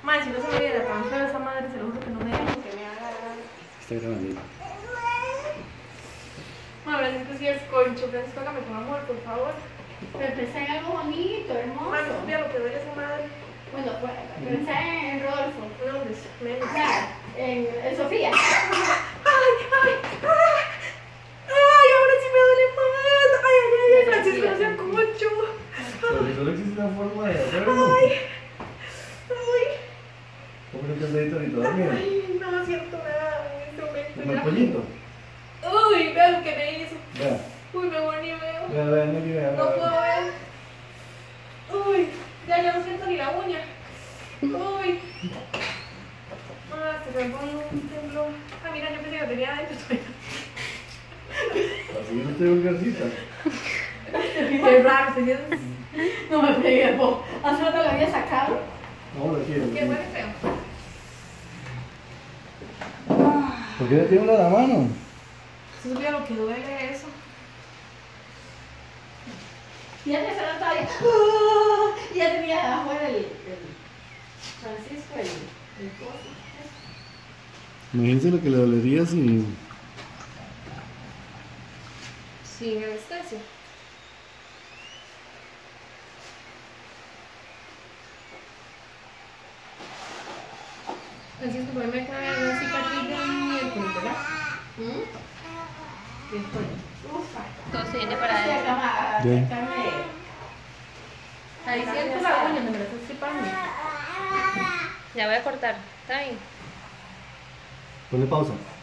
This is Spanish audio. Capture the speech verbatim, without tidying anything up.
Madre, si no se me viene tan feo esa madre, se lo juro que no me dejan que me haga. Está grabando. Madre, Francisco sí es concho. Francisco, hágame con amor, por favor. Pero pensé en algo bonito, hermoso. Madre, no vea lo que duele esa madre. Bueno, pues pensé en Rodolfo. No, hombre, menos. O sea, en, en Sofía. Ay, ay, ay. Ay, ahora sí me duele más. Ay, ay, ay, ay, Francisco, no sea concho. Pero si solo existe una forma de hacerlo. Ay, ay. ¿Cómo no te has dedito ahorita dormido? Ay, no siento nada en este momento. Como el ya. pollito. Uy, vea lo que me hizo. Vea. Uy, mejor ni veo. Vea, vea, Nelly, vea. No vea. puedo ver. Uy, ya, ya no siento ni la uña. Uy. Ah, se me pone un temblor. Ah, mira, yo pensé que lo tenía adentro. Así no te vulgarcita. Qué raro, se siente. No me pegué, po. Hace rato lo había sacado. No, lo quiero. Qué bueno y feo. ¿Por qué le tiembla la mano? Si supiera lo que duele eso. Y ya te cerró todavía. ¡Ah! Y ya tenía afuera el, el Francisco, el, el coso. Imagínense lo que le dolería si. Sin anestesia. Francisco, por ahí me cae una cicatriz de miércoles, ¿verdad? ¿Mm? Después. Ufa. Todo se viene para Hostia, adentro. cama, Bien. carne. Ahí siento la uña, me la estoy estripando. Ya voy a cortar. Está bien. Ponle pausa.